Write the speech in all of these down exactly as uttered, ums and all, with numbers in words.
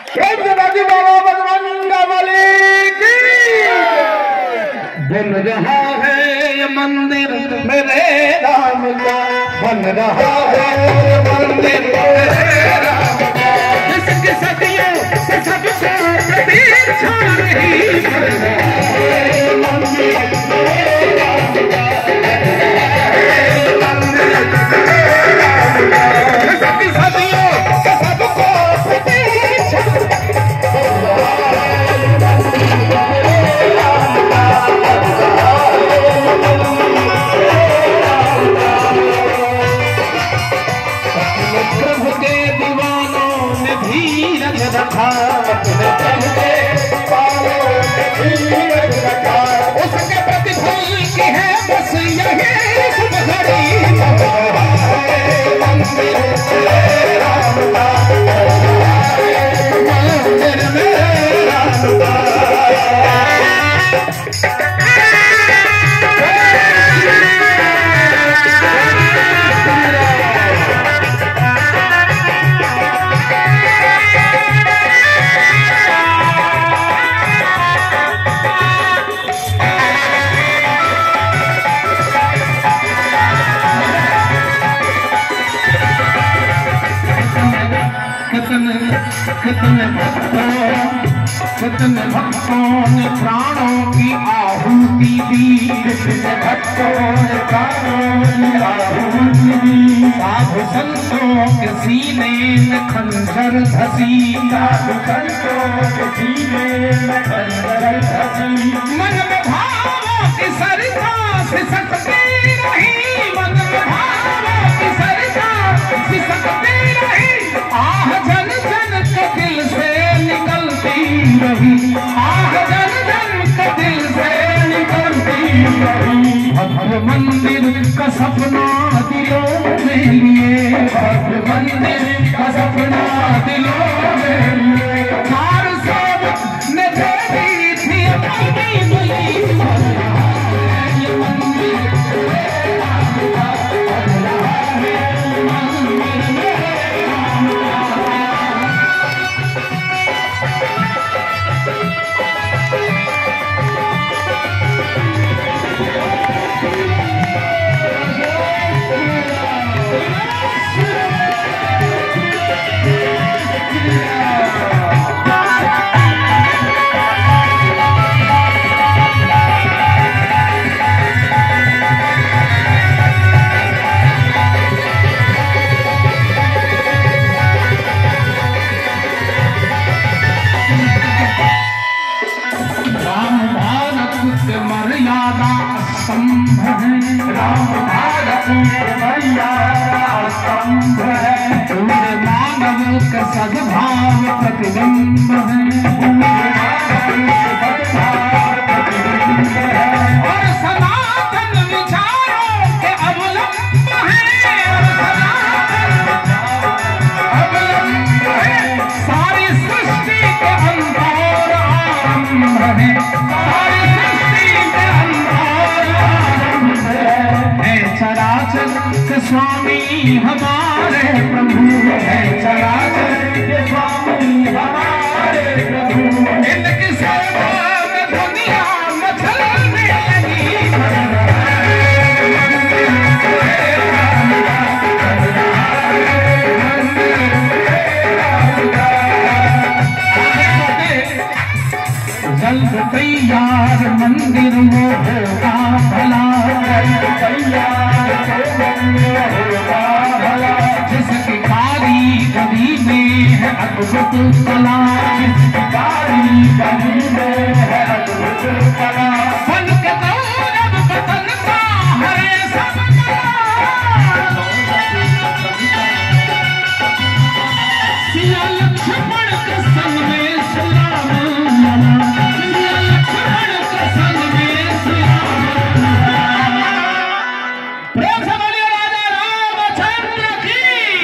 बन रहा है ये मंदिर मेरे राम का, बन रहा है मंदिर मेरे राम का, जिसकी सदियों से सबसे कदीर छा रही, बन रहा है मंदिर मेरे राम का, मंदिर मेरे राम का, जिसकी सदियों से सबको कदीर छा रखा, अपने प्रभु के दीवानों ने धीरज रखा, उसके प्रतिफल की है बस यही शुभ घड़ी, मंदिर मेरे राम का, मंदिर मेरे राम का। कितने भक्तों कितने भक्तों ने प्राणों की आहुति दी, कितने भक्तों ने प्राणों की आहुति दी, साधु संतों के सीने में खंजर धसी, साधु संतों के सीने में खंजर धसी, मन में भावों की सरिता सिसकती रही, मन में भावों की सरिता सिसकती रही, आह जन जन के दिल से निकलती रही, आह जन जन के दिल से निकलती रही, भव्य मंदिर का सपना दिलों में लिए, भव्य मंदिर का सपना दिलों में लिए, चार सब ने दे दी थी अपनी मिली, ये मंदिर मेरे राम का, मंदिर मेरे राम का। मर्यादा स्तंभ है, राम भारत में मर्यादा स्तंभ है, पूरे मानव का सद्भाव प्रतिबिंब है, और सनातन विचारों के अवलंब है, अवलंब है, सारी सृष्टि के अंत और आरंभ है, सारी चराचर के स्वामी हमारे प्रभु है, चराचर के स्वामी हमारे प्रभु, इनकी सेवा में दुनिया मचलने लगी, जल्द तैयार मंदिर वो होगा भला, तैयार होगा भला, जिसकी कारीगरी में है अद्भुत कला, जिसकी कारीगरी में है अद्भुत कला, बन के गौरव वतन का हरे सबका, सिया लक्ष्मण के संग में सुराम लला, सिया लक्ष्मण के संग में सुराम लला, प्रेम से बोलिए राजा रामचंद्र की।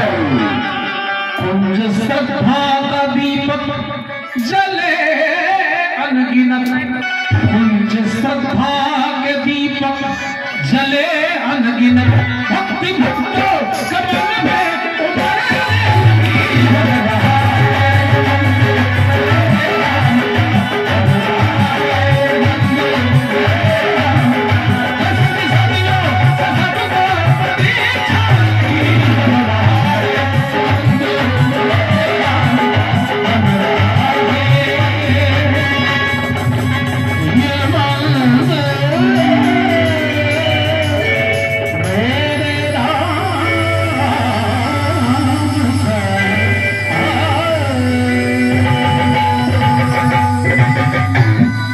कुंज सद्भा का दीपक जले अनगिनत, कुंज सद्भा के दीपक जले अनगिनत, भक्ति भक्तों